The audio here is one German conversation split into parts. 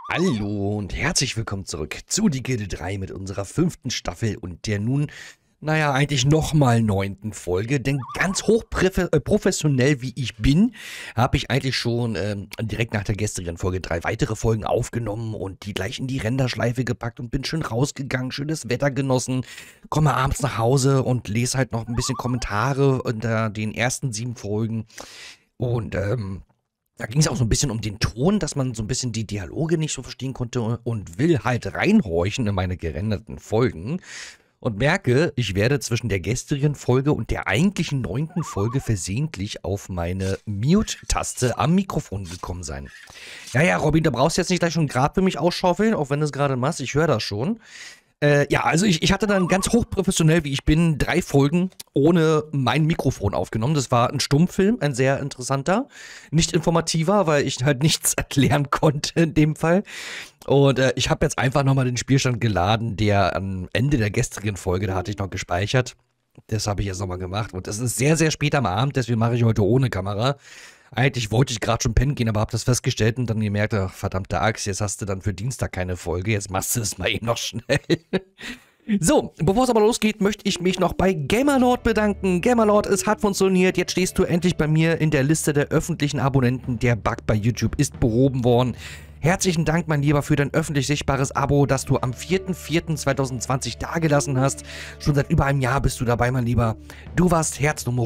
Hallo und herzlich willkommen zurück zu Die Gilde 3 mit unserer 5. Staffel und der nun, naja, eigentlich nochmal 9. Folge. Denn ganz professionell wie ich bin, habe ich eigentlich schon direkt nach der gestrigen Folge 3 weitere Folgen aufgenommen und die gleich in die Renderschleife gepackt und bin schön rausgegangen, schönes Wetter genossen, komme abends nach Hause und lese halt noch ein bisschen Kommentare unter den ersten 7 Folgen. Und da ging es auch so ein bisschen um den Ton, dass man so ein bisschen die Dialoge nicht so verstehen konnte und will halt reinhorchen in meine gerenderten Folgen und merke, ich werde zwischen der gestrigen Folge und der eigentlichen 9. Folge versehentlich auf meine Mute-Taste am Mikrofon gekommen sein. Ja, Robin, da brauchst du jetzt nicht gleich schon ein Grab für mich ausschaufeln, auch wenn du es gerade machst, ich höre das schon. Ja, also ich hatte dann ganz hochprofessionell, wie ich bin, 3 Folgen ohne mein Mikrofon aufgenommen. Das war ein Stummfilm, ein sehr interessanter, nicht informativer, weil ich halt nichts erklären konnte in dem Fall. Und ich habe jetzt einfach nochmal den Spielstand geladen, der am Ende der gestrigen Folge, da hatte ich noch gespeichert. Das habe ich jetzt nochmal gemacht und das ist sehr, sehr spät am Abend, deswegen mache ich heute ohne Kamera. Eigentlich wollte ich gerade schon pennen gehen, aber habe das festgestellt und dann gemerkt, ach, verdammte Axt, jetzt hast du dann für Dienstag keine Folge, jetzt machst du es mal eben noch schnell. So, bevor es aber losgeht, möchte ich mich noch bei Gamerlord bedanken. Gamerlord, es hat funktioniert, jetzt stehst du endlich bei mir in der Liste der öffentlichen Abonnenten. Der Bug bei YouTube ist behoben worden. Herzlichen Dank, mein Lieber, für dein öffentlich sichtbares Abo, das du am 4.4.2020 dagelassen hast. Schon seit über einem Jahr bist du dabei, mein Lieber. Du warst Herz Nummer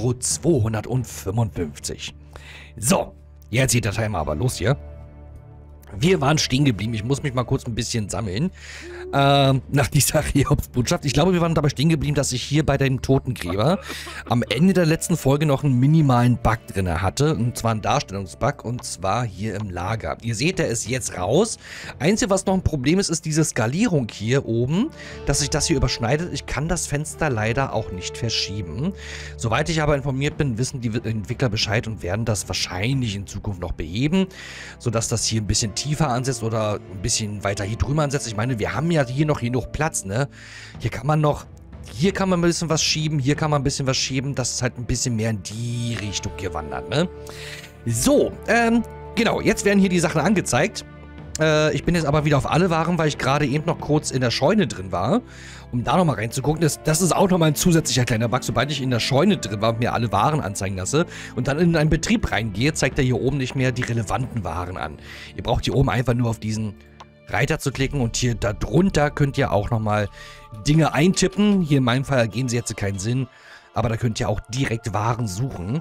255. So, jetzt geht der Timer aber los hier. Wir waren stehen geblieben. Ich muss mich mal kurz ein bisschen sammeln. Nach dieser Hiobsbotschaft. Ich glaube, wir waren dabei stehen geblieben, dass ich hier bei dem Totengräber am Ende der letzten Folge noch einen minimalen Bug drin hatte. Und zwar einen Darstellungsbug. Und zwar hier im Lager. Ihr seht, der ist jetzt raus. Einzige, was noch ein Problem ist, ist diese Skalierung hier oben. Dass sich das hier überschneidet. Ich kann das Fenster leider auch nicht verschieben. Soweit ich aber informiert bin, wissen die Entwickler Bescheid und werden das wahrscheinlich in Zukunft noch beheben. Sodass das hier ein bisschen tiefer ansetzt oder ein bisschen weiter hier drüber ansetzt. Ich meine, wir haben ja hier noch genug Platz, ne? Hier kann man ein bisschen was schieben, hier kann man ein bisschen was schieben, dass es halt ein bisschen mehr in die Richtung hier wandert, ne? So, genau, jetzt werden hier die Sachen angezeigt. Ich bin jetzt aber wieder auf alle Waren, weil ich gerade eben noch kurz in der Scheune drin war, um da nochmal reinzugucken. Das ist auch nochmal ein zusätzlicher kleiner Bug. Sobald ich in der Scheune drin war und mir alle Waren anzeigen lasse und dann in einen Betrieb reingehe, zeigt er hier oben nicht mehr die relevanten Waren an. Ihr braucht hier oben einfach nur auf diesen Reiter zu klicken und hier darunter könnt ihr auch nochmal Dinge eintippen. Hier in meinem Fall ergeben sie jetzt keinen Sinn, aber da könnt ihr auch direkt Waren suchen.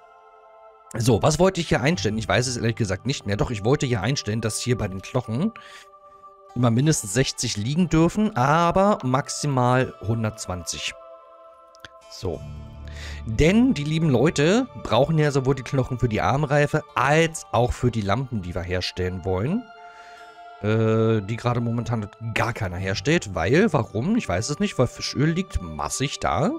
So, was wollte ich hier einstellen? Ich weiß es ehrlich gesagt nicht mehr. Doch, ich wollte hier einstellen, dass hier bei den Knochen immer mindestens 60 liegen dürfen, aber maximal 120. So. Denn die lieben Leute brauchen ja sowohl die Knochen für die Armreife als auch für die Lampen, die wir herstellen wollen. Die gerade momentan gar keiner herstellt, weil, warum? Ich weiß es nicht, weil Fischöl liegt massig da.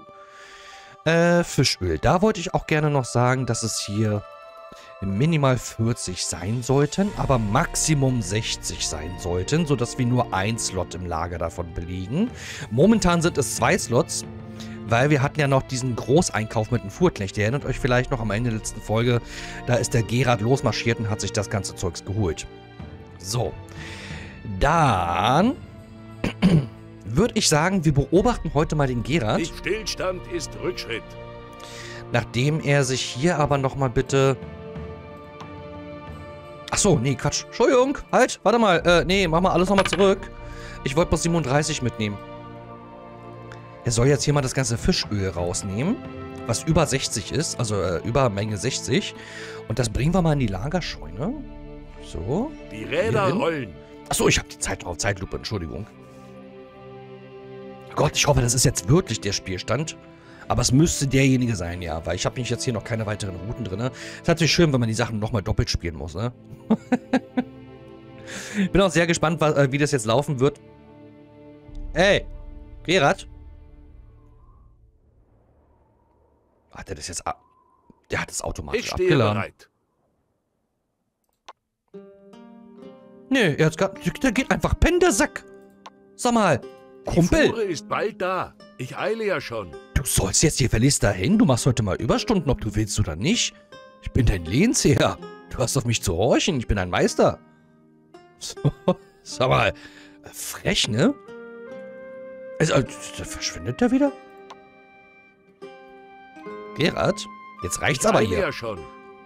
Fischöl. Da wollte ich auch gerne noch sagen, dass es hier minimal 40 sein sollten, aber Maximum 60 sein sollten, sodass wir nur ein Slot im Lager davon belegen. Momentan sind es 2 Slots, weil wir hatten ja noch diesen Großeinkauf mit dem Fuhrknecht. Ihr erinnert euch vielleicht noch am Ende der letzten Folge, da ist der Gerard losmarschiert und hat sich das ganze Zeugs geholt. So, dann würde ich sagen, wir beobachten heute mal den Gerard. Nicht Stillstand ist Rückschritt. Nachdem er sich hier aber nochmal bitte... Achso, nee, Quatsch. Entschuldigung, halt, warte mal. Nee, mach mal alles nochmal zurück. Ich wollte bloß 37 mitnehmen. Er soll jetzt hier mal das ganze Fischöl rausnehmen, was über 60 ist, also über Menge 60. Und das bringen wir mal in die Lagerscheune. So. Die Räder rollen. Achso, ich habe die Zeit drauf. Zeitlupe, Entschuldigung. Gott, ich hoffe, das ist jetzt wirklich der Spielstand. Aber es müsste derjenige sein, ja. Weil ich habe nämlich jetzt hier noch keine weiteren Routen drin. Ne? Ist natürlich schön, wenn man die Sachen nochmal doppelt spielen muss, ne? Bin auch sehr gespannt, wie das jetzt laufen wird. Ey, Gerard? Hat er das jetzt... Der hat das automatisch abgeladen. Bereit. Nee, der geht einfach pennen, der Sack. Sag mal, Kumpel. Die Fuhre ist bald da. Ich eile ja schon. Du sollst jetzt hier verlierst dahin. Du machst heute mal Überstunden, ob du willst oder nicht. Ich bin dein Lehnsherr. Du hast auf mich zu horchen. Ich bin ein Meister. So. Sag mal, frech, ne? Also, verschwindet der wieder? Gerhard? Jetzt reicht's aber Eile hier. ja schon.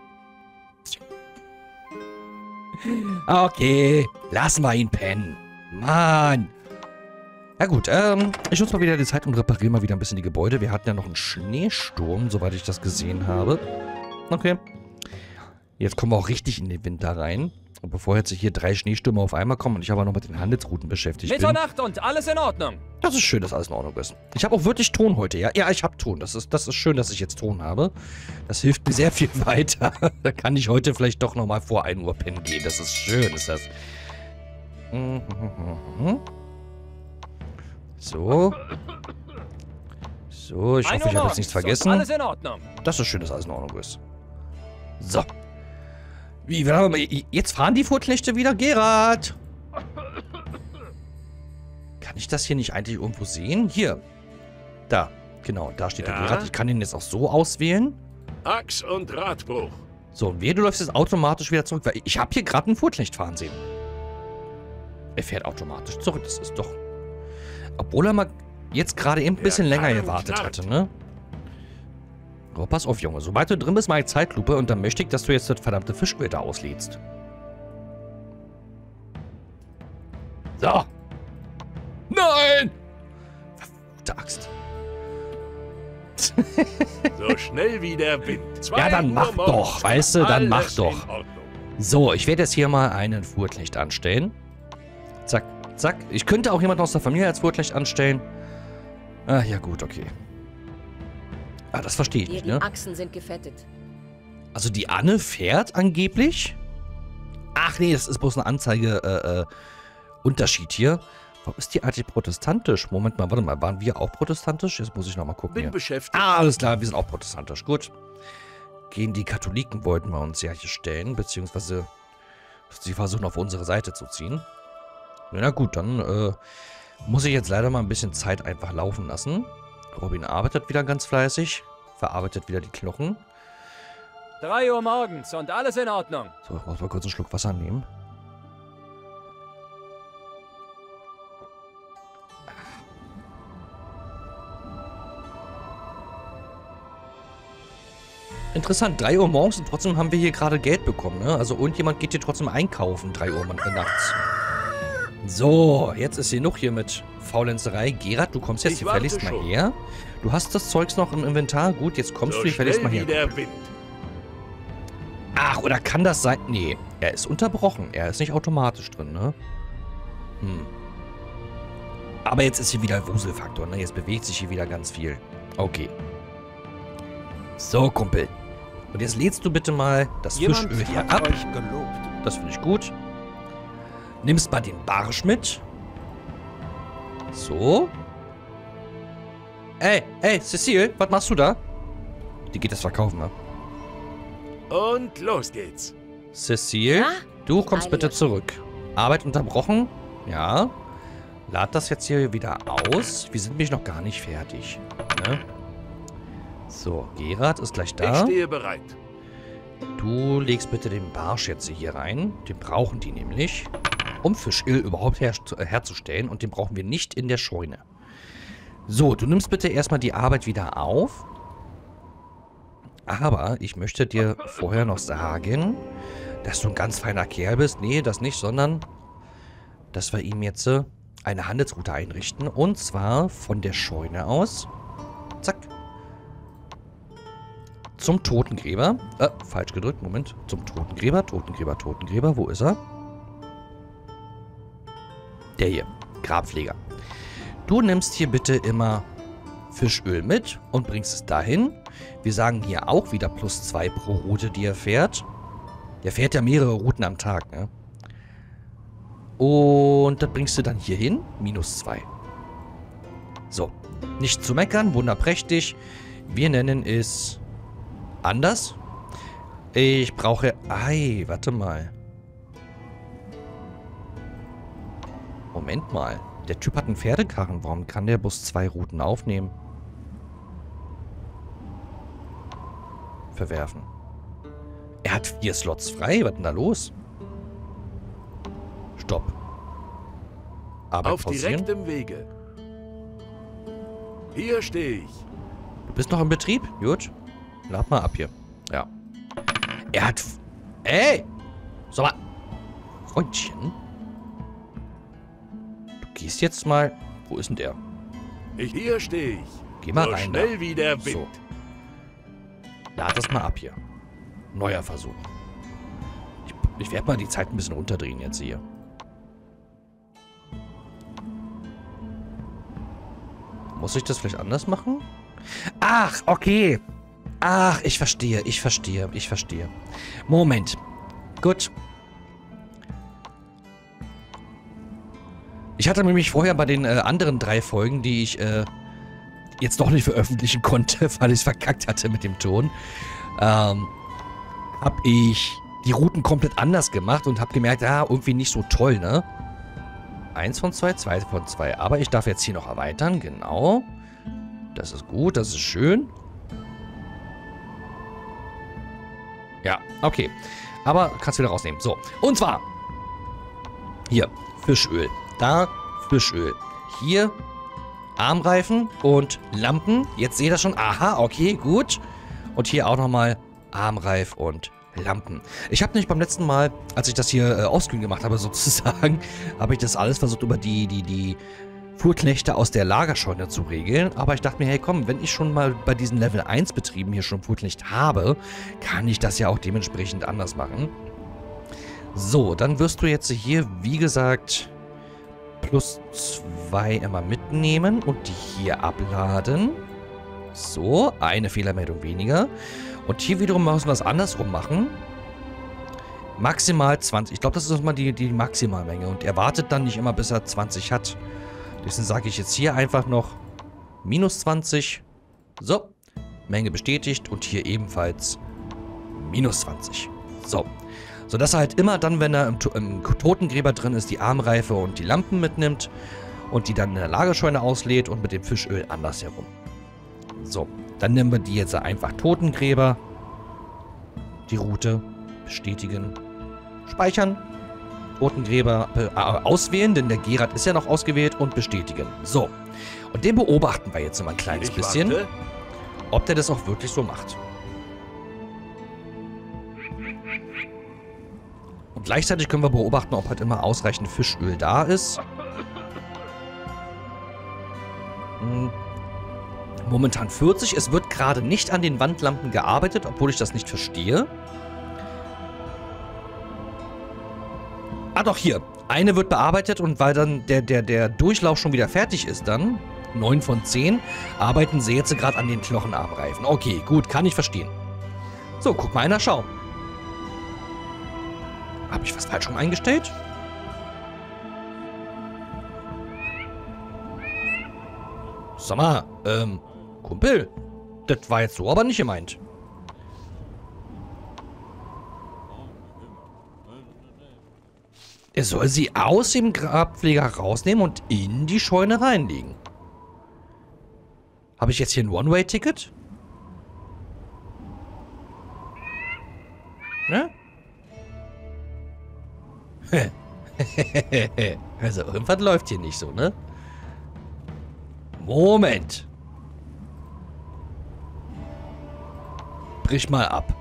Okay, lassen wir ihn pennen. Mann. Ja gut, ich nutze mal wieder die Zeit und repariere mal wieder ein bisschen die Gebäude. Wir hatten ja noch einen Schneesturm, soweit ich das gesehen habe. Okay. Jetzt kommen wir auch richtig in den Winter rein. Und bevor jetzt hier 3 Schneestürme auf einmal kommen und ich aber noch mit den Handelsrouten beschäftigt bin. Mitternacht und alles in Ordnung. Das ist schön, dass alles in Ordnung ist. Ich habe auch wirklich Ton heute, ja? Ja, ich habe Ton. Das ist schön, dass ich jetzt Ton habe. Das hilft mir sehr viel weiter. Da kann ich heute vielleicht doch nochmal vor 1 Uhr pennen gehen. Das ist schön, ist das. So. So, ich hoffe, ich habe jetzt nichts vergessen. Alles in Ordnung. Das ist schön, dass alles in Ordnung ist. So. Wie, jetzt fahren die Fuhrknechte wieder? Gerhard! Kann ich das hier nicht eigentlich irgendwo sehen? Hier. Da. Genau, da steht der Gerhard. Ich kann ihn jetzt auch so auswählen. Axt und Radbruch. So, und du läufst jetzt automatisch wieder zurück. Weil ich habe hier gerade einen Fuhrknecht fahren sehen. Er fährt automatisch zurück. Das ist doch... Obwohl er mal jetzt gerade eben ein bisschen länger gewartet hatte, ne? Oh, pass auf, Junge. Sobald du drin bist, mache ich Zeitlupe und dann möchte ich, dass du jetzt das verdammte Fischöl da auslädst. So. Nein! Verfluchte Axt. So schnell wie der Wind. Ja, dann mach doch, weißt du, dann mach Alles doch. in Ordnung. So, ich werde jetzt hier mal einen Fuhrknecht anstellen. Zack, zack. Ich könnte auch jemanden aus der Familie als Fuhrknecht anstellen. Ah, ja gut, okay. Ah, das verstehe ich nicht, ne? Die Achsen sind gefettet. Also die Anne fährt angeblich? Ach nee, das ist bloß eine Anzeige, Unterschied hier. Warum ist die eigentlich protestantisch? Moment mal, warte mal, waren wir auch protestantisch? Jetzt muss ich nochmal gucken Bin hier. beschäftigt. Ah, alles klar, wir sind auch protestantisch, gut. Gegen die Katholiken wollten wir uns ja hier stellen, beziehungsweise sie versuchen auf unsere Seite zu ziehen. Na gut, dann muss ich jetzt leider mal ein bisschen Zeit einfach laufen lassen. Robin arbeitet wieder ganz fleißig, verarbeitet wieder die Knochen. 3 Uhr morgens und alles in Ordnung. So, ich muss mal kurz einen Schluck Wasser nehmen. Interessant, 3 Uhr morgens und trotzdem haben wir hier gerade Geld bekommen, ne? Also irgendjemand geht hier trotzdem einkaufen, 3 Uhr nachts. So, jetzt ist genug hier mit Faulenzerei. Gerhard, du kommst jetzt Ich hier gefälligst warte mal schon. her. Du hast das Zeugs noch im Inventar. Gut, jetzt kommst du So hier gefälligst mal schnell wie her. der Wind. Ach, oder kann das sein? Nee, er ist unterbrochen. Er ist nicht automatisch drin, ne? Aber jetzt ist hier wieder Wuselfaktor, ne? Jetzt bewegt sich hier wieder ganz viel. Okay. So, Kumpel. Und jetzt lädst du bitte mal das Fischöl hier ab. euch gelobt. Das finde ich gut. Nimmst mal den Barsch mit. So. Ey, Cecile, was machst du da? Die geht das verkaufen, ne? Und los geht's. Cecile, Ja? du Ich kommst eile bitte jetzt. zurück. Arbeit unterbrochen. Ja. Lad das jetzt hier wieder aus. Wir sind nämlich noch gar nicht fertig. Ne? So, Gerhard ist gleich Ich da. stehe bereit. Du legst bitte den Barsch jetzt hier rein. Den brauchen die nämlich, um Fischöl überhaupt herzustellen. Und den brauchen wir nicht in der Scheune. So, du nimmst bitte erstmal die Arbeit wieder auf. Aber ich möchte dir vorher noch sagen, dass du ein ganz feiner Kerl bist. Nee, das nicht, sondern dass wir ihm jetzt eine Handelsroute einrichten. Und zwar von der Scheune aus. Zack. Zum Totengräber. Falsch gedrückt, Moment. Zum Totengräber, Totengräber, Totengräber. Wo ist er? Der hier. Grabpfleger. Du nimmst hier bitte immer Fischöl mit und bringst es dahin. Wir sagen hier auch wieder +2 pro Route, die er fährt. Der fährt ja mehrere Routen am Tag, ne? Und das bringst du dann hier hin. -2. So. Nicht zu meckern, wunderprächtig. Wir nennen es anders. Ich brauche... Ei, warte mal. Moment mal. Der Typ hat einen Pferdekarren. Warum kann der bloß 2 Routen aufnehmen? Verwerfen. Er hat 4 Slots frei. Was ist denn da los? Stopp. Arbeit Auf pausieren. direktem Wege. Hier stehe ich. Du bist noch im Betrieb? Gut. Lad mal ab hier. Ja. Er hat... Ey! Sag mal. Freundchen. Du gehst jetzt mal... Wo ist denn der? Hier stehe ich. Geh mal so rein schnell da. wie der Wind. So. Lad das mal ab hier. Neuer Versuch. Ich werde mal die Zeit ein bisschen runterdrehen jetzt hier. Muss ich das vielleicht anders machen? Ach, okay. Ach, ich verstehe. Moment. Gut. Ich hatte nämlich vorher bei den anderen 3 Folgen, die ich jetzt doch nicht veröffentlichen konnte, weil ich es verkackt hatte mit dem Ton, habe ich die Routen komplett anders gemacht und habe gemerkt, irgendwie nicht so toll, ne? 1 von 2, 2 von 2. Aber ich darf jetzt hier noch erweitern, genau. Das ist gut, das ist schön. Ja, okay. Aber kannst wieder rausnehmen. So, und zwar hier, Fischöl. Da, Fischöl. Hier, Armreifen und Lampen. Jetzt seht ihr das schon. Aha, okay, gut. Und hier auch nochmal Armreif und Lampen. Ich habe nämlich beim letzten Mal, als ich das hier offscreen gemacht habe, sozusagen, habe ich das alles versucht, über die Fuhrknechte aus der Lagerscheune zu regeln. Aber ich dachte mir, hey komm, wenn ich schon mal bei diesen Level 1 Betrieben hier schon Fuhrknecht habe, kann ich das ja auch dementsprechend anders machen. So, dann wirst du jetzt hier, wie gesagt, +2 immer mitnehmen und die hier abladen. So, eine Fehlermeldung weniger. Und hier wiederum müssen wir es andersrum machen. Maximal 20. Ich glaube, das ist nochmal die Maximalmenge. Und er wartet dann nicht immer, bis er 20 hat. Deswegen sage ich jetzt hier einfach noch -20. So, Menge bestätigt. Und hier ebenfalls -20. So. Sodass er halt immer dann, wenn er im Totengräber drin ist, die Armreife und die Lampen mitnimmt. Und die dann in der Lagerscheune auslädt und mit dem Fischöl andersherum. So, dann nehmen wir die jetzt einfach Totengräber. Die Route bestätigen. Speichern. Totengräber auswählen, denn der Gerard ist ja noch ausgewählt und bestätigen. So, und den beobachten wir jetzt noch mal ein kleines bisschen, warte. ob der das auch wirklich so macht. Und gleichzeitig können wir beobachten, ob halt immer ausreichend Fischöl da ist. Momentan 40. Es wird gerade nicht an den Wandlampen gearbeitet, obwohl ich das nicht verstehe. Ah doch, hier. Eine wird bearbeitet und weil dann der Durchlauf schon wieder fertig ist dann, 9 von 10, arbeiten sie jetzt gerade an den Knochenarmreifen. Okay, gut, kann ich verstehen. So, guck mal einer, schau. Habe ich was falsch rum eingestellt? Sag mal, Kumpel, das war jetzt so aber nicht gemeint. Er soll sie aus dem Grabpfleger rausnehmen und in die Scheune reinlegen. Habe ich jetzt hier ein One-Way-Ticket? Ne? Also irgendwas läuft hier nicht so, ne? Moment. Brich mal ab.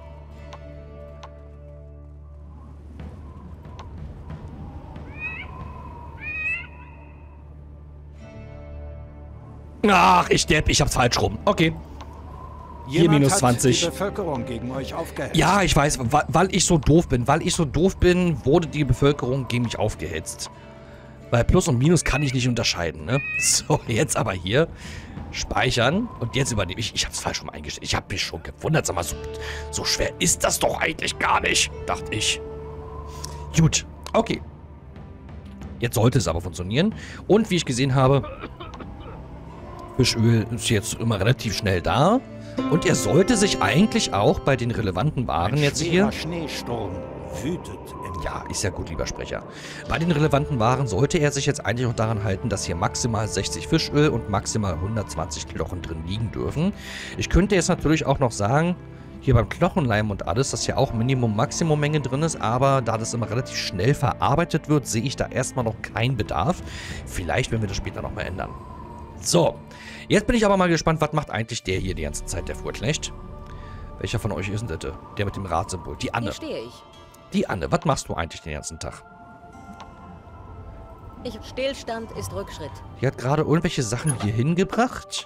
Ach, ich Depp, ich hab's falsch rum. Okay. Hier Jemand minus hat 20. die Bevölkerung gegen euch aufgehetzt. Ja, ich weiß, weil ich so doof bin. Weil ich so doof bin, wurde die Bevölkerung gegen mich aufgehetzt. Weil Plus und Minus kann ich nicht unterscheiden, ne? So, jetzt aber hier. Speichern. Und jetzt übernehme ich. Ich hab's falsch rum eingestellt. Ich hab mich schon gewundert. Sag mal, so schwer ist das doch eigentlich gar nicht, dachte ich. Gut. Okay. Jetzt sollte es aber funktionieren. Und wie ich gesehen habe, Fischöl ist jetzt immer relativ schnell da. Und er sollte sich eigentlich auch bei den relevanten Waren jetzt hier... Ein Schneesturm wütet im Ja, ist ja gut, lieber Sprecher. Bei den relevanten Waren sollte er sich jetzt eigentlich auch daran halten, dass hier maximal 60 Fischöl und maximal 120 Knochen drin liegen dürfen. Ich könnte jetzt natürlich auch noch sagen, hier beim Knochenleim und alles, dass ja auch Minimum-Maximum-Menge drin ist, aber da das immer relativ schnell verarbeitet wird, sehe ich da erstmal noch keinen Bedarf. Vielleicht werden wir das später nochmal ändern. So, jetzt bin ich aber mal gespannt, was macht eigentlich der hier die ganze Zeit, der Fuhrknecht? Welcher von euch ist denn das? Der mit dem Radsymbol. Die Anne. Hier stehe ich. Die Anne, was machst du eigentlich den ganzen Tag? Stillstand ist Rückschritt. Die hat gerade irgendwelche Sachen hier hingebracht.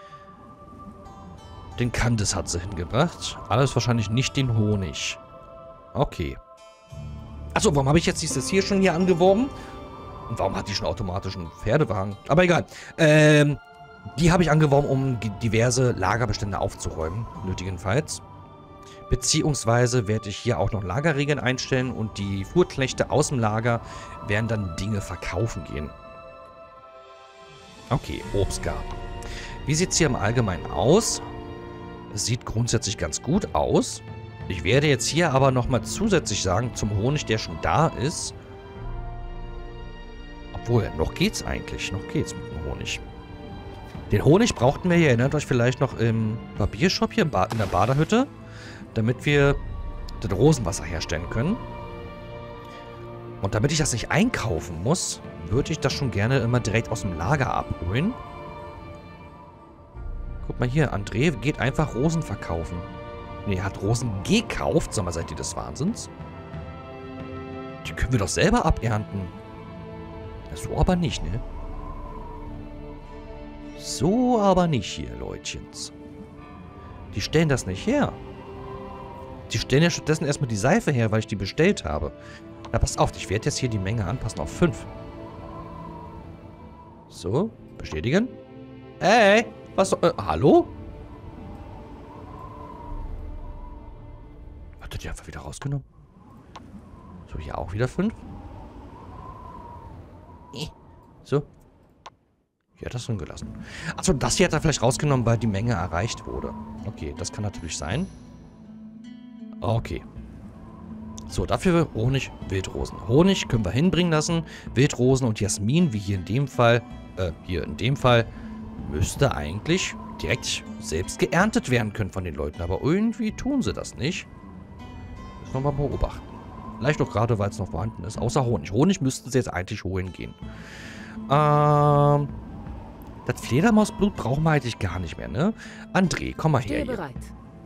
Den Candice hat sie hingebracht. Alles wahrscheinlich nicht den Honig. Okay. Achso, warum habe ich jetzt dieses hier schon hier angeworben? Und warum hat die schon automatisch einen Pferdewagen? Aber egal. Die habe ich angeworben, um diverse Lagerbestände aufzuräumen. Nötigenfalls. Beziehungsweise werde ich hier auch noch Lagerregeln einstellen und die Fuhrknechte aus dem Lager werden dann Dinge verkaufen gehen. Okay, Obstgarten. Wie sieht es hier im Allgemeinen aus? Es sieht grundsätzlich ganz gut aus. Ich werde jetzt hier aber nochmal zusätzlich sagen, zum Honig, der schon da ist. Obwohl, noch geht's eigentlich. Noch geht's mit dem Honig. Den Honig brauchten wir, ihr erinnert euch vielleicht noch im Barbiershop hier in der Badehütte, damit wir das Rosenwasser herstellen können. Und damit ich das nicht einkaufen muss, würde ich das schon gerne immer direkt aus dem Lager abholen. Guck mal hier, André geht einfach Rosen verkaufen. Ne, er hat Rosen gekauft. Sag mal, seid ihr des Wahnsinns? Die können wir doch selber abernten. Ja, so aber nicht, ne? So aber nicht hier, Leutchens. Die stellen das nicht her. Die stellen ja stattdessen erstmal die Seife her, weil ich die bestellt habe. Na, passt auf, ich werde jetzt hier die Menge anpassen auf 5. So, bestätigen. Ey, was, hallo? Hat er die einfach wieder rausgenommen? So, hier auch wieder 5. So. Hier hat er es drin gelassen. Achso, das hier hat er vielleicht rausgenommen, weil die Menge erreicht wurde. Okay, das kann natürlich sein. Okay. So, dafür Honig, Wildrosen. Honig können wir hinbringen lassen. Wildrosen und Jasmin, wie hier in dem Fall, müsste eigentlich direkt selbst geerntet werden können von den Leuten. Aber irgendwie tun sie das nicht. Müssen wir mal beobachten. Vielleicht auch gerade, weil es noch vorhanden ist. Außer Honig. Honig müssten sie jetzt eigentlich holen gehen. Das Fledermausblut brauchen wir eigentlich gar nicht mehr, ne? André, komm mal her Stehe bereit.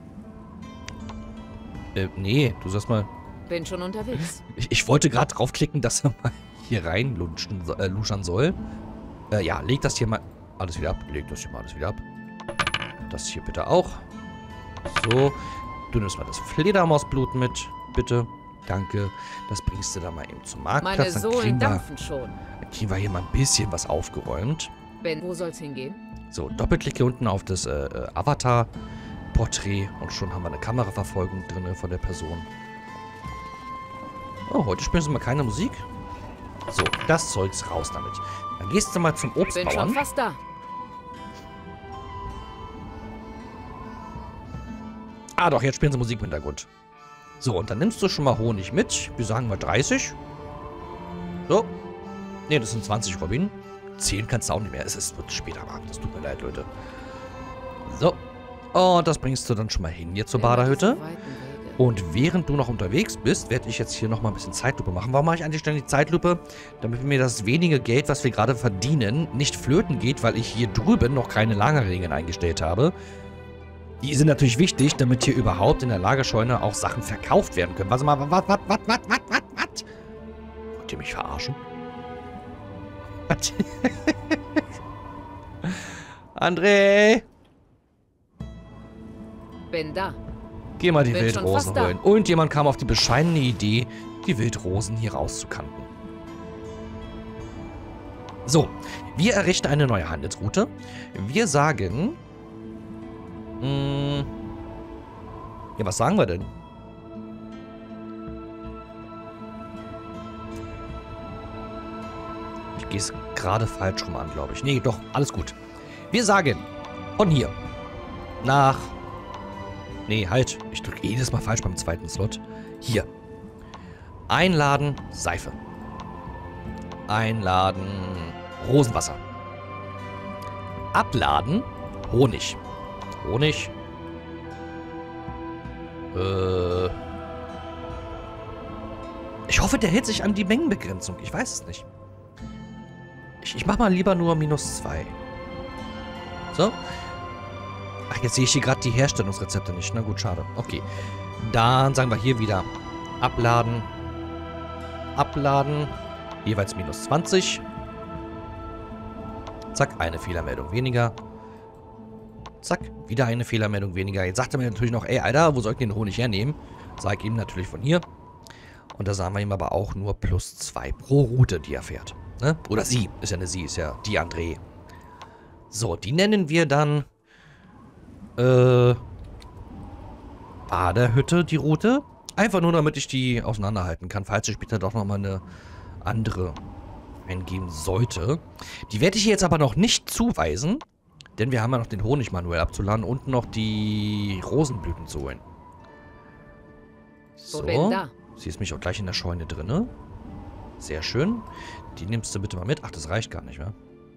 Nee, du sagst mal... Bin schon unterwegs. Ich wollte gerade draufklicken, dass er mal hier rein luschern soll. Ja, leg das hier mal alles wieder ab. Leg das hier mal alles wieder ab. Das hier bitte auch. So. Du nimmst mal das Fledermausblut mit, bitte. Danke. Das bringst du dann mal eben zum Marktplatz. Meine Sohlen dampfen schon. Dann kriegen wir hier mal ein bisschen was aufgeräumt. Ben, wo soll's hingehen? So, Doppelklick hier unten auf das Avatar-Porträt und schon haben wir eine Kameraverfolgung drin von der Person. Oh, heute spielen sie mal keine Musik. So, das Zeugs raus damit. Dann gehst du mal zum Obstbauern. Bin schon fast da. Ah doch, jetzt spielen sie Musik im Hintergrund. So, und dann nimmst du schon mal Honig mit. Wir sagen mal 30. So. Ne, das sind 20, Robin. 10 kannst du auch nicht mehr. Es wird später machen. Das tut mir leid, Leute. So. Und das bringst du dann schon mal hin hier zur Badehütte. Und während du noch unterwegs bist, werde ich jetzt hier nochmal ein bisschen Zeitlupe machen. Warum mache ich eigentlich ständig Zeitlupe? Damit mir das wenige Geld, was wir gerade verdienen, nicht flöten geht, weil ich hier drüben noch keine Lagerregeln eingestellt habe. Die sind natürlich wichtig, damit hier überhaupt in der Lagerscheune auch Sachen verkauft werden können. Warte mal, was? Wollt ihr mich verarschen? Was? André! Bin da. Geh mal die Bin schon Wildrosen fast da. holen. Und jemand kam auf die bescheidene Idee, die Wildrosen hier rauszukanten. So, wir errichten eine neue Handelsroute. Wir sagen... ja, was sagen wir denn? Ich gehe es gerade falsch rum an, glaube ich. Nee, doch, alles gut. Wir sagen von hier nach... Nee, halt. Ich drücke jedes Mal falsch beim zweiten Slot. Hier. Einladen, Seife. Einladen, Rosenwasser. Abladen, Honig. Honig. Ich hoffe, der hält sich an die Mengenbegrenzung. Ich weiß es nicht. Ich mach mal lieber nur -2. So. Ach, jetzt sehe ich hier gerade die Herstellungsrezepte nicht. Na gut, schade. Okay. Dann sagen wir hier wieder abladen. Abladen. Jeweils -20. Zack, eine Fehlermeldung weniger. Zack, wieder eine Fehlermeldung weniger. Jetzt sagt er mir natürlich noch, ey, Alter, wo soll ich den Honig hernehmen? Sag ihm natürlich von hier. Und da sagen wir ihm aber auch nur +2 pro Route, die er fährt. Ne? Oder sie. Ist ja eine sie, ist ja die André. So, die nennen wir dann Badehütte, die Route. Einfach nur, damit ich die auseinanderhalten kann, falls ich später doch nochmal eine andere eingeben sollte. Die werde ich jetzt aber noch nicht zuweisen, denn wir haben ja noch den Honig manuell abzuladen und noch die Rosenblüten zu holen. So, sie ist mich auch gleich in der Scheune drin. Sehr schön. Die nimmst du bitte mal mit. Ach, das reicht gar nicht mehr.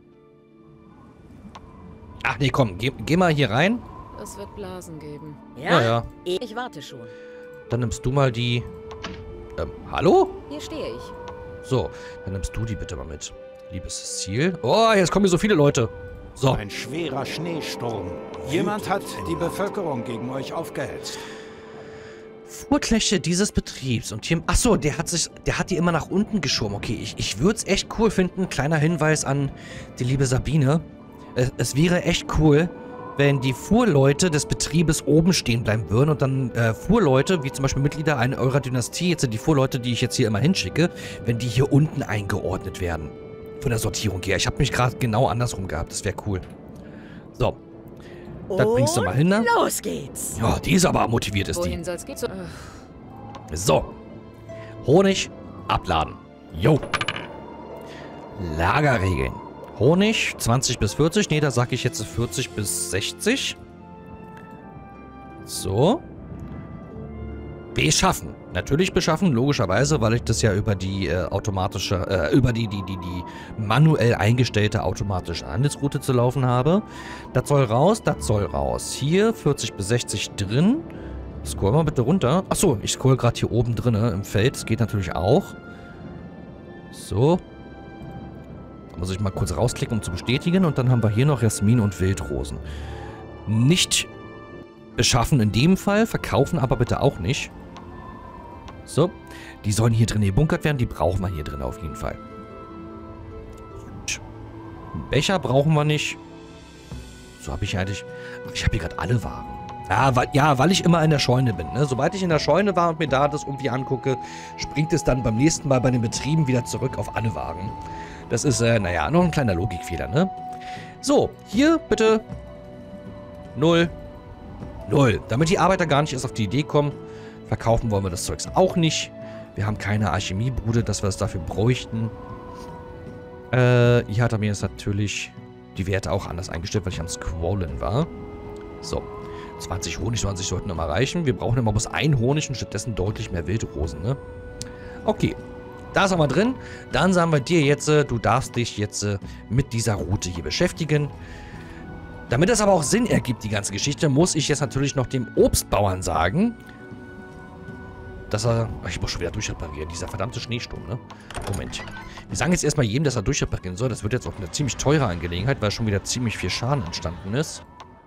Ach nee, komm, geh mal hier rein. Es wird Blasen geben. Ja. Ich warte schon. Dann nimmst du mal die... hallo? Hier stehe ich. So, dann nimmst du die bitte mal mit. Liebes Ziel. Oh, jetzt kommen hier so viele Leute. So. Ein schwerer Schneesturm. Jemand hat die Bevölkerung gegen euch aufgehetzt. Fuhrknechte dieses Betriebs und hier... Achso, der hat die immer nach unten geschoben. Okay, ich würde es echt cool finden. Kleiner Hinweis an die liebe Sabine. Es wäre echt cool, wenn die Fuhrleute des Betriebes oben stehen bleiben würden und dann Fuhrleute, wie zum Beispiel Mitglieder einer eurer Dynastie, jetzt sind die Fuhrleute, die ich jetzt hier immer hinschicke, wenn die hier unten eingeordnet werden. Von der Sortierung her. Ich habe mich gerade genau andersrum gehabt. Das wäre cool. So. Das bringst du mal hin, ne? Los geht's. Ja, die ist aber motiviert, ist die. Wohin soll's gehen? So. Honig abladen. Jo. Lagerregeln. Honig 20 bis 40. Ne, da sage ich jetzt 40 bis 60. So. Beschaffen. Natürlich beschaffen, logischerweise, weil ich das ja über die über die manuell eingestellte automatische Handelsroute zu laufen habe. Das soll raus, das soll raus. Hier 40 bis 60 drin. Scroll mal bitte runter. Achso, ich scroll gerade hier oben drin im Feld. Das geht natürlich auch. So. Da muss ich mal kurz rausklicken, um zu bestätigen. Und dann haben wir hier noch Jasmin und Wildrosen. Nicht beschaffen in dem Fall, verkaufen aber bitte auch nicht. So, die sollen hier drin gebunkert werden, die brauchen wir hier drin auf jeden Fall. Gut. Becher brauchen wir nicht. So habe ich eigentlich... Ach, ich habe hier gerade alle Waren. Ja, weil ich immer in der Scheune bin. Ne? Sobald ich in der Scheune war und mir da das irgendwie angucke, springt es dann beim nächsten Mal bei den Betrieben wieder zurück auf alle Waren. Das ist, naja, noch ein kleiner Logikfehler, ne? So, hier bitte 0. 0. Damit die Arbeiter gar nicht erst auf die Idee kommen, verkaufen wollen wir das Zeugs auch nicht. Wir haben keine Alchemiebude, dass wir es dafür bräuchten. Hier hat er mir jetzt natürlich die Werte auch anders eingestellt, weil ich am Scrollen war. So. 20 Honig sollten immer reichen. Wir brauchen immer bloß ein Honig und stattdessen deutlich mehr Wildrosen, ne? Okay. Da ist aber drin. Dann sagen wir dir jetzt, du darfst dich jetzt mit dieser Route hier beschäftigen. Damit das aber auch Sinn ergibt, die ganze Geschichte, muss ich jetzt natürlich noch dem Obstbauern sagen, dass er... Ich muss schon wieder durchreparieren, dieser verdammte Schneesturm, ne? Moment. Wir sagen jetzt erstmal jedem, dass er durchreparieren soll. Das wird jetzt auch eine ziemlich teure Angelegenheit, weil schon wieder ziemlich viel Schaden entstanden ist.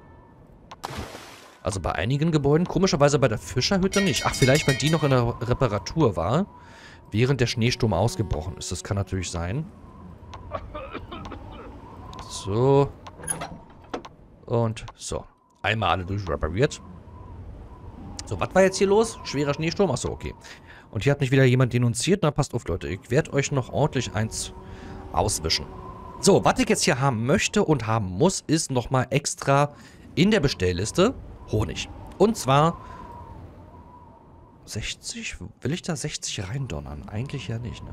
Also bei einigen Gebäuden, komischerweise bei der Fischerhütte nicht. Ach, vielleicht, weil die noch in der Reparatur war, während der Schneesturm ausgebrochen ist. Das kann natürlich sein. So. Und so. Einmal alle durchrepariert. So, was war jetzt hier los? Schwerer Schneesturm? Achso, okay. Und hier hat mich wieder jemand denunziert. Na, passt auf, Leute. Ich werde euch noch ordentlich eins auswischen. So, was ich jetzt hier haben möchte und haben muss, ist nochmal extra in der Bestellliste Honig. Und zwar 60? Will ich da 60 reindonnern? Eigentlich ja nicht, ne?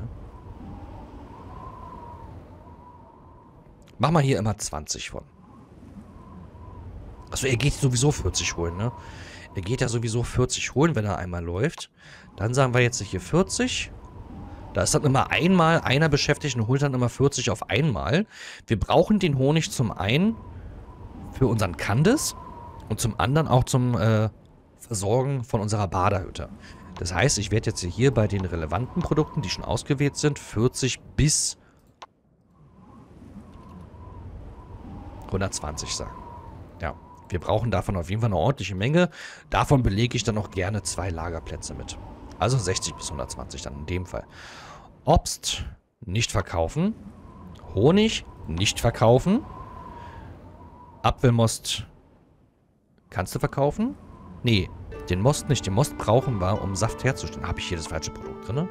Mach mal hier immer 20 von. Achso, er geht sowieso 40 holen, ne? Er geht ja sowieso 40 holen, wenn er einmal läuft. Dann sagen wir jetzt hier 40. Da ist dann immer einmal einer beschäftigt und holt dann immer 40 auf einmal. Wir brauchen den Honig zum einen für unseren Candice und zum anderen auch zum versorgen von unserer Badehütte. Das heißt, ich werde jetzt hier bei den relevanten Produkten, die schon ausgewählt sind, 40 bis 120 sagen. Ja, wir brauchen davon auf jeden Fall eine ordentliche Menge. Davon belege ich dann auch gerne 2 Lagerplätze mit. Also 60 bis 120 dann in dem Fall. Obst nicht verkaufen. Honig nicht verkaufen. Apfelmost kannst du verkaufen? Nee, den Most nicht. Den Most brauchen wir, um Saft herzustellen. Habe ich hier das falsche Produkt drin?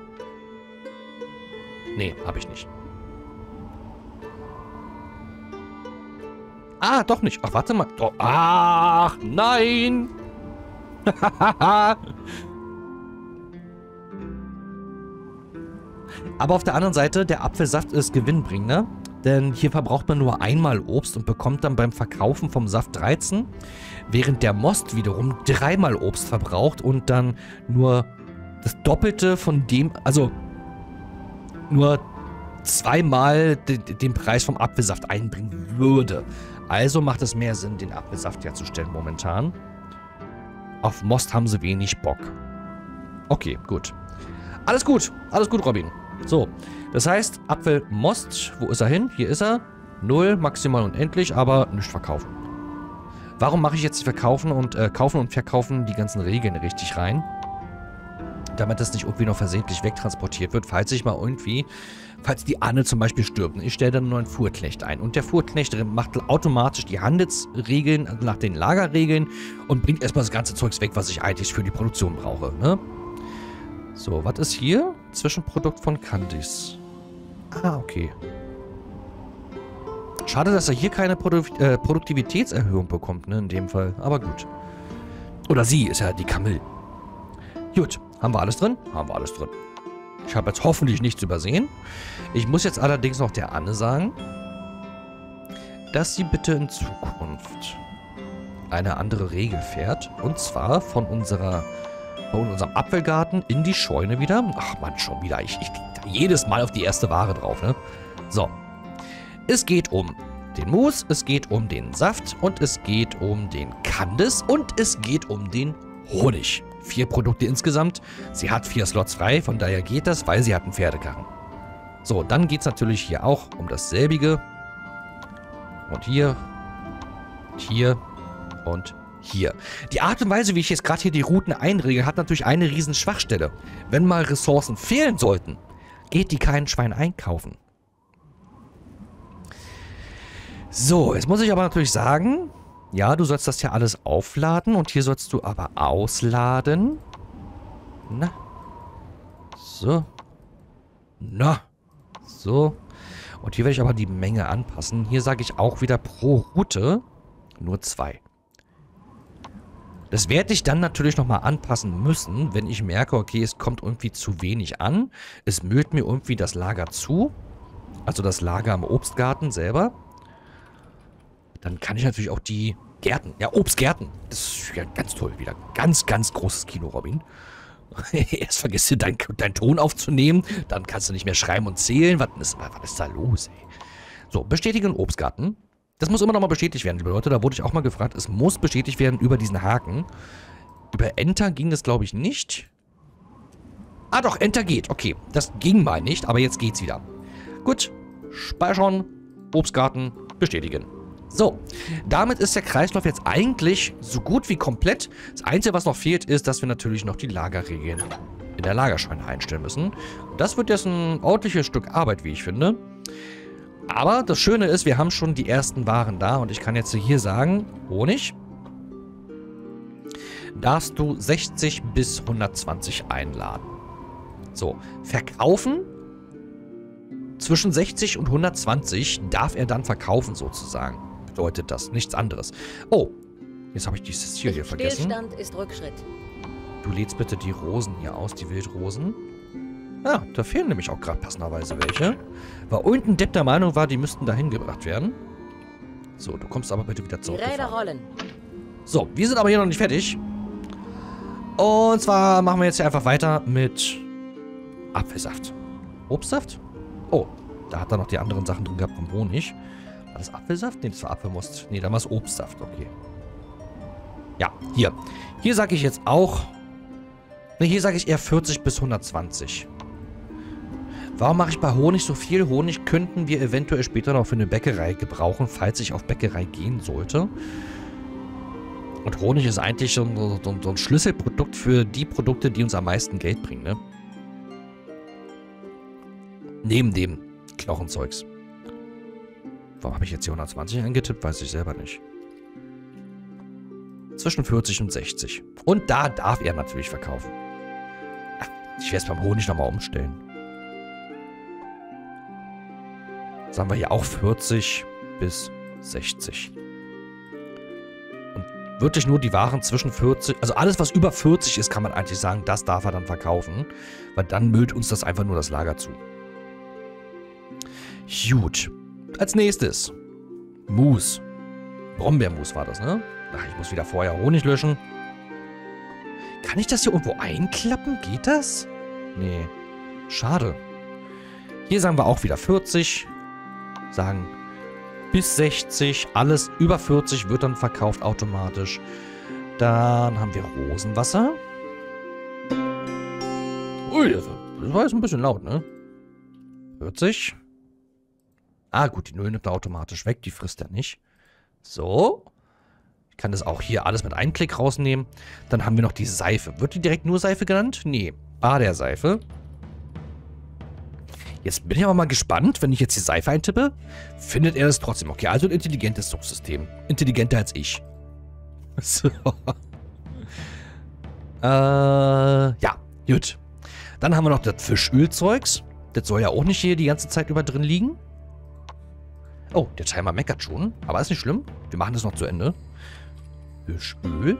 Nee, habe ich nicht. Ah, doch nicht. Ach, warte mal. Doch. Ach, nein. Aber auf der anderen Seite, der Apfelsaft ist gewinnbringender. Denn hier verbraucht man nur einmal Obst und bekommt dann beim Verkaufen vom Saft 13. Während der Most wiederum 3-mal Obst verbraucht und dann nur das Doppelte von dem, also nur 2-mal den Preis vom Apfelsaft einbringen würde. Also macht es mehr Sinn, den Apfelsaft herzustellen momentan. Auf Most haben sie wenig Bock. Okay, gut. Alles gut, Robin. So, das heißt, Apfelmost, wo ist er hin? Hier ist er. 0, maximal unendlich, aber nicht verkaufen. Warum mache ich jetzt kaufen und verkaufen die ganzen Regeln richtig rein? Damit das nicht irgendwie noch versehentlich wegtransportiert wird, falls die Anne zum Beispiel stirbt. Ich stelle dann einen neuen Fuhrknecht ein. Und der Fuhrknecht macht automatisch die Handelsregeln nach den Lagerregeln und bringt erstmal das ganze Zeugs weg, was ich eigentlich für die Produktion brauche. Ne? So, was ist hier? Zwischenprodukt von Candice. Ah, okay. Schade, dass er hier keine Produktivitätserhöhung bekommt, ne, in dem Fall. Aber gut. Oder sie ist ja die Camille. Gut, haben wir alles drin? Haben wir alles drin. Ich habe jetzt hoffentlich nichts übersehen. Ich muss jetzt allerdings noch der Anne sagen, dass sie bitte in Zukunft eine andere Regel fährt. Und zwar von unserem Apfelgarten in die Scheune wieder. Ach man, schon wieder. Ich klicke da jedes Mal auf die erste Ware drauf, ne? So. Es geht um den Mus, es geht um den Saft und es geht um den Candice und es geht um den Honig. 4 Produkte insgesamt. Sie hat 4 Slots frei, von daher geht das, weil sie hat einen Pferdekarren. So, dann geht es natürlich hier auch um dasselbige. Und hier und hier. Die Art und Weise, wie ich jetzt gerade hier die Routen einrege, hat natürlich eine riesen Schwachstelle. Wenn mal Ressourcen fehlen sollten, geht die kein Schwein einkaufen. So, jetzt muss ich aber natürlich sagen, ja, du sollst das ja alles aufladen und hier sollst du aber ausladen. Na. So. Na. So. Und hier werde ich aber die Menge anpassen. Hier sage ich auch wieder pro Route nur 2. Das werde ich dann natürlich nochmal anpassen müssen, wenn ich merke, okay, es kommt irgendwie zu wenig an. Es müllt mir irgendwie das Lager zu. Also das Lager am Obstgarten selber. Dann kann ich natürlich auch die Gärten, ja, Obstgärten. Das ist ja ganz toll wieder. Ganz, ganz großes Kino, Robin. Erst vergisst du deinen Ton aufzunehmen, dann kannst du nicht mehr schreiben und zählen. Was ist da los, ey? So, bestätigen Obstgarten. Das muss immer noch mal bestätigt werden, liebe Leute. Da wurde ich auch mal gefragt. Es muss bestätigt werden über diesen Haken. Über Enter ging das, glaube ich, nicht. Ah, doch, Enter geht. Okay, das ging mal nicht, aber jetzt geht's wieder. Gut, speichern, Obstgarten, bestätigen. So, damit ist der Kreislauf jetzt eigentlich so gut wie komplett. Das Einzige, was noch fehlt, ist, dass wir natürlich noch die Lagerregeln in der Lagerscheune einstellen müssen. Das wird jetzt ein ordentliches Stück Arbeit, wie ich finde. Aber das Schöne ist, wir haben schon die ersten Waren da und ich kann jetzt hier sagen, Honig darfst du 60 bis 120 einladen. So, verkaufen zwischen 60 und 120 darf er dann verkaufen sozusagen. Bedeutet das, nichts anderes. Oh, jetzt habe ich dieses Ziel hier vergessen. Stillstand ist Rückschritt. Du lädst bitte die Rosen hier aus, die Wildrosen. Ja, da fehlen nämlich auch gerade passenderweise welche. Weil irgendein Depp der Meinung war, die müssten dahin gebracht werden. So, du kommst aber bitte wieder zurück. Die Räder rollen. So, wir sind aber hier noch nicht fertig. Und zwar machen wir jetzt hier einfach weiter mit Apfelsaft. Obstsaft? Oh, da hat er noch die anderen Sachen drin gehabt vom Honig. War das Apfelsaft? Ne, das war Apfelmost. Ne, da war es Obstsaft, okay. Ja, hier. Hier sage ich jetzt auch... Ne, hier sage ich eher 40 bis 120. Warum mache ich bei Honig so viel? Honig könnten wir eventuell später noch für eine Bäckerei gebrauchen, falls ich auf Bäckerei gehen sollte. Und Honig ist eigentlich so ein Schlüsselprodukt für die Produkte, die uns am meisten Geld bringen, ne? Neben dem Knochenzeugs. Warum habe ich jetzt hier 120 eingetippt? Weiß ich selber nicht. Zwischen 40 und 60. Und da darf er natürlich verkaufen. Ach, ich werde es beim Honig nochmal umstellen. Sagen wir hier auch 40 bis 60. Und wirklich nur die Waren zwischen 40... Also alles, was über 40 ist, kann man eigentlich sagen, das darf er dann verkaufen. Weil dann müllt uns das einfach nur das Lager zu. Gut. Als nächstes. Mus. Brombeermus war das, ne? Ach, ich muss wieder vorher Honig löschen. Kann ich das hier irgendwo einklappen? Geht das? Nee. Schade. Hier sagen wir auch wieder 40. Sagen bis 60. Alles über 40 wird dann verkauft automatisch. Dann haben wir Rosenwasser. Ui, das war jetzt ein bisschen laut, ne? 40. Ah, gut, die Null nimmt er automatisch weg. Die frisst er nicht. So. Ich kann das auch hier alles mit einem Klick rausnehmen. Dann haben wir noch die Seife. Wird die direkt nur Seife genannt? Nee. Baderseife. Jetzt bin ich aber mal gespannt, wenn ich jetzt die Seife eintippe. Findet er das trotzdem? Okay, also ein intelligentes Suchsystem. Intelligenter als ich. So. Ja, gut. Dann haben wir noch das Fischölzeugs. Das soll ja auch nicht hier die ganze Zeit über drin liegen. Oh, der Timer meckert schon. Aber ist nicht schlimm. Wir machen das noch zu Ende. Fischöl.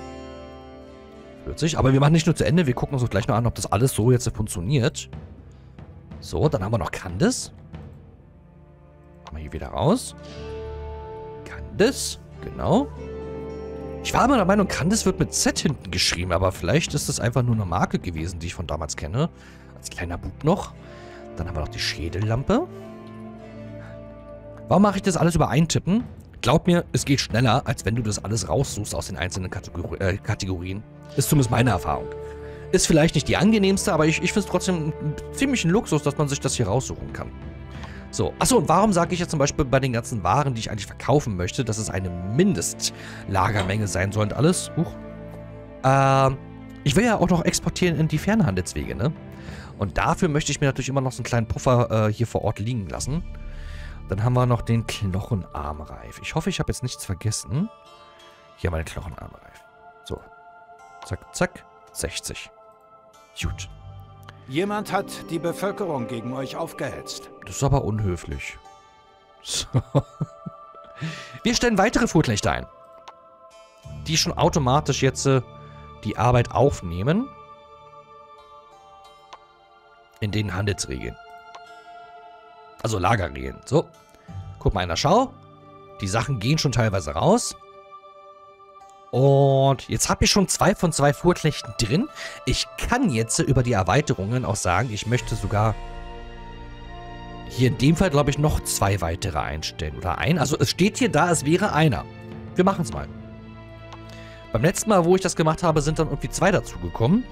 40. Aber wir machen nicht nur zu Ende. Wir gucken uns auch gleich noch an, ob das alles so jetzt funktioniert. So, dann haben wir noch Candice. Machen wir hier wieder raus. Candice. Genau. Ich war immer der Meinung, Candice wird mit Z hinten geschrieben. Aber vielleicht ist das einfach nur eine Marke gewesen, die ich von damals kenne. Als kleiner Bub noch. Dann haben wir noch die Schädellampe. Warum mache ich das alles über eintippen? Glaub mir, es geht schneller, als wenn du das alles raussuchst aus den einzelnen Kategorien. Ist zumindest meine Erfahrung. Ist vielleicht nicht die angenehmste, aber ich finde es trotzdem ziemlich ein Luxus, dass man sich das hier raussuchen kann. So, achso, und warum sage ich jetzt zum Beispiel bei den ganzen Waren, die ich eigentlich verkaufen möchte, dass es eine Mindestlagermenge sein soll und alles? Ich will ja auch noch exportieren in die Fernhandelswege, ne? Und dafür möchte ich mir natürlich immer noch so einen kleinen Puffer hier vor Ort liegen lassen. Dann haben wir noch den Knochenarmreif. Ich hoffe, ich habe jetzt nichts vergessen. Hier haben wir den Knochenarmreif. So. Zack, zack. 60. Gut. Jemand hat die Bevölkerung gegen euch aufgehetzt. Das ist aber unhöflich. So. Wir stellen weitere Fuhrknechte ein. Die schon automatisch jetzt die Arbeit aufnehmen. In den Handelsregeln. Also Lagerregeln. So. Guck mal in der Schau. Die Sachen gehen schon teilweise raus. Und jetzt habe ich schon 2 von 2 Fuhrknechten drin. Ich kann jetzt über die Erweiterungen auch sagen, ich möchte sogar hier in dem Fall, glaube ich, noch 2 weitere einstellen. Oder ein. Also es steht hier da, es wäre einer. Wir machen es mal. Beim letzten Mal, wo ich das gemacht habe, sind dann irgendwie 2 dazugekommen.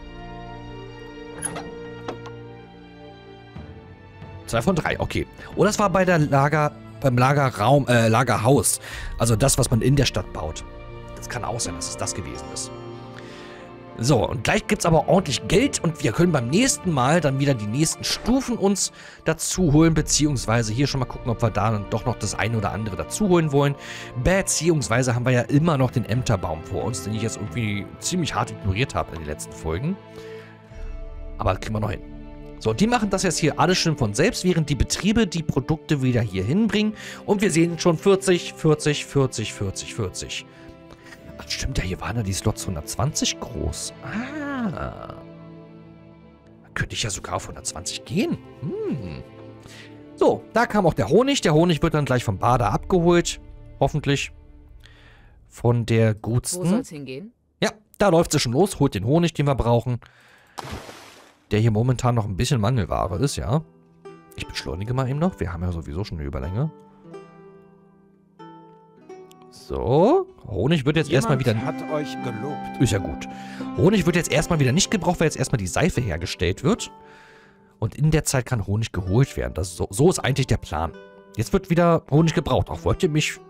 2 von 3, okay. Und das war bei der beim Lagerhaus. Also das, was man in der Stadt baut. Das kann auch sein, dass es das gewesen ist. So, und gleich gibt es aber ordentlich Geld und wir können beim nächsten Mal dann wieder die nächsten Stufen uns dazu holen, beziehungsweise hier schon mal gucken, ob wir da dann doch noch das eine oder andere dazu holen wollen. Beziehungsweise haben wir ja immer noch den Ämterbaum vor uns, den ich jetzt irgendwie ziemlich hart ignoriert habe in den letzten Folgen. Aber das kriegen wir noch hin. So, die machen das jetzt hier alles schon von selbst, während die Betriebe die Produkte wieder hier hinbringen. Und wir sehen schon 40, 40, 40, 40, 40. Ach, stimmt ja, hier waren ja die Slots 120 groß. Ah. Dann könnte ich ja sogar auf 120 gehen. So, da kam auch der Honig. Der Honig wird dann gleich vom Bader abgeholt. Hoffentlich. Von der Gutsten. Wo soll's hingehen? Ja, da läuft es schon los. Holt den Honig, den wir brauchen. Der hier momentan noch ein bisschen Mangelware ist, ja. Ich beschleunige mal eben noch. Wir haben ja sowieso schon eine Überlänge. So. Honig wird jetzt erstmal wieder... Jemand hat euch gelobt. Ist ja gut. Honig wird jetzt erstmal wieder nicht gebraucht, weil jetzt erstmal die Seife hergestellt wird. Und in der Zeit kann Honig geholt werden. So ist eigentlich der Plan. Jetzt wird wieder Honig gebraucht. Auch wollt ihr mich...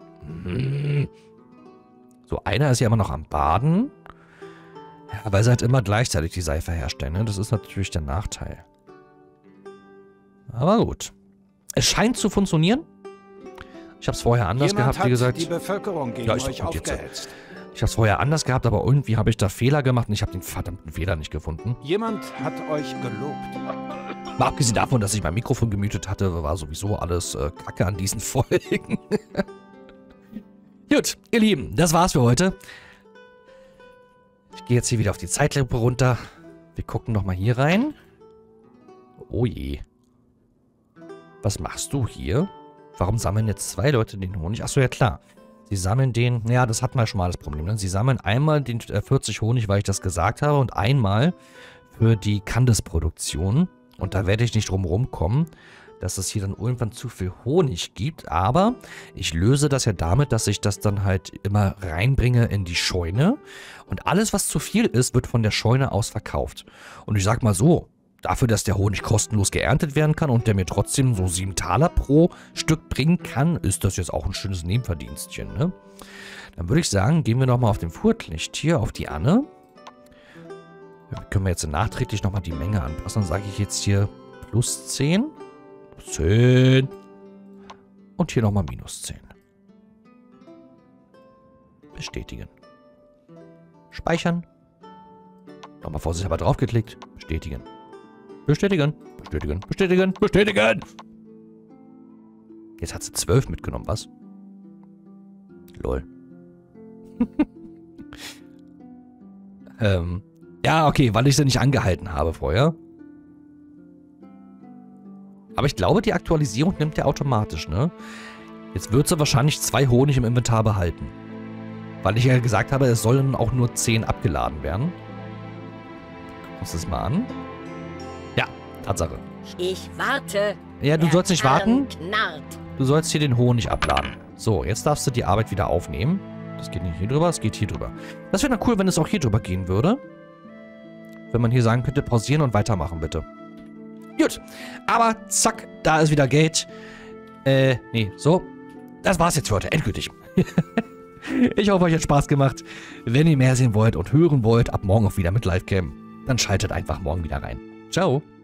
So, einer ist ja immer noch am Baden. Ja, weil sie halt immer gleichzeitig die Seife herstellen. Ne? Das ist natürlich der Nachteil. Aber gut. Es scheint zu funktionieren. Ich habe es vorher anders gehabt, wie gesagt. Die Bevölkerung gegen euch aufgehetzt. Ich habe es vorher anders gehabt, aber irgendwie habe ich da Fehler gemacht und ich habe den verdammten Fehler nicht gefunden. Jemand hat euch gelobt. Mal abgesehen davon, dass ich mein Mikrofon gemütet hatte, war sowieso alles Kacke an diesen Folgen. Gut, ihr Lieben, das war's für heute. Ich gehe jetzt hier wieder auf die Zeitlupe runter. Wir gucken nochmal hier rein. Oh je. Was machst du hier? Warum sammeln jetzt 2 Leute den Honig? Achso, ja klar. Sie sammeln den... Ja, das hatten wir schon mal das Problem. Ne? Sie sammeln einmal den 40 Honig, weil ich das gesagt habe, und einmal für die Candice-Produktion. Und da werde ich nicht drum rumkommen, dass es hier dann irgendwann zu viel Honig gibt. Aber ich löse das ja damit, dass ich das dann halt immer reinbringe in die Scheune. Und alles, was zu viel ist, wird von der Scheune aus verkauft. Und ich sag mal so, dafür, dass der Honig kostenlos geerntet werden kann und der mir trotzdem so 7 Taler pro Stück bringen kann, ist das jetzt auch ein schönes Nebenverdienstchen, ne? Dann würde ich sagen, gehen wir nochmal auf den Furtlicht hier, auf die Anne. Ja, können wir jetzt nachträglich nochmal die Menge anpassen. Dann sage ich jetzt hier plus 10. 10. Und hier nochmal minus 10. Bestätigen. Speichern. Nochmal vorsichtshalber draufgeklickt. Bestätigen. Bestätigen. Bestätigen. Bestätigen. Bestätigen. Jetzt hat sie 12 mitgenommen, was? Lol. Ja, okay, weil ich sie nicht angehalten habe vorher. Aber ich glaube, die Aktualisierung nimmt der automatisch, ne? Jetzt wird sie wahrscheinlich 2 Honig im Inventar behalten. Weil ich ja gesagt habe, es sollen auch nur 10 abgeladen werden. Gucken uns das mal an. Ja, Tatsache. Ich warte. Ja, du sollst nicht warten. Knarrt. Du sollst hier den Honig abladen. So, jetzt darfst du die Arbeit wieder aufnehmen. Das geht nicht hier drüber, es geht hier drüber. Das wäre cool, wenn es auch hier drüber gehen würde. Wenn man hier sagen könnte, pausieren und weitermachen, bitte. Gut, aber zack, da ist wieder Geld. Nee, so. Das war's jetzt für heute, endgültig. Ich hoffe, euch hat Spaß gemacht. Wenn ihr mehr sehen wollt und hören wollt, ab morgen auch wieder mit Livecam, dann schaltet einfach morgen wieder rein. Ciao.